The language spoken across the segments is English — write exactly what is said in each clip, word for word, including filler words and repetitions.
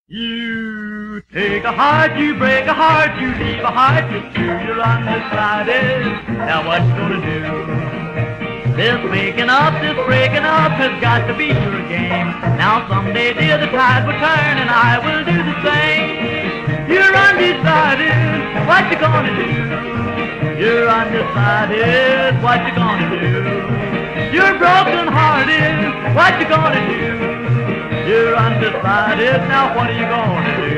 You take a heart, you break a heart, you leave a heart to two. You're undecided. Now what you gonna do? This making up, this breaking up has got to be your game. Now someday, dear, the tide will turn and I will do the same. You're undecided. What you gonna do? You're undecided. What you gonna do? You're broken hearted. What you gonna do? You're undecided, now what are you gonna do?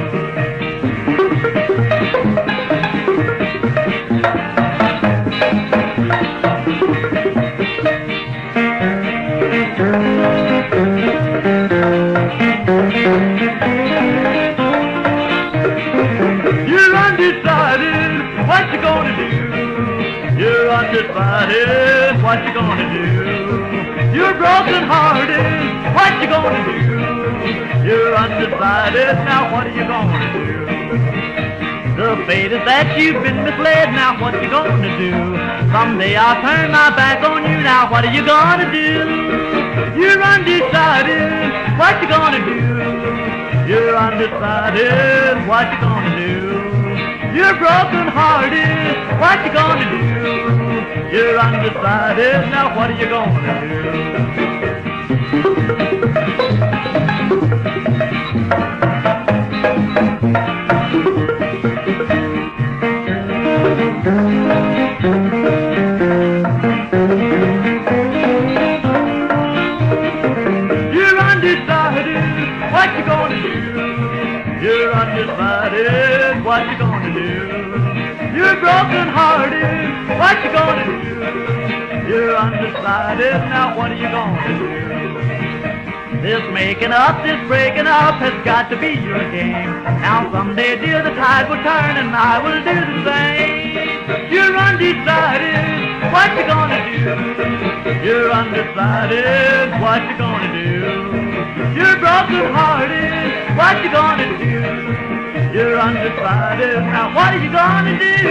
You're undecided, what you gonna do? You're undecided, what you gonna do? You're broken hearted. What you gonna do? You're undecided, now what are you gonna do? The fate is that you've been misled, now what you gonna do? Someday I'll turn my back on you, now what are you gonna do? You're undecided, what you gonna do? You're undecided, what you gonna do? You're broken hearted, what you gonna do? You're undecided, now what are you gonna do? You're undecided, what you gonna do? You're undecided, what you gonna do? You're broken hearted, what you gonna do? You're undecided, now what are you gonna do? This making up, this breaking up has got to be your game. Now someday, dear, the tide will turn and I will do the same. You're undecided, what you gonna do? You're undecided, what you gonna do? You're broken hearted, what you gonna do? You're undecided, now what are you gonna do?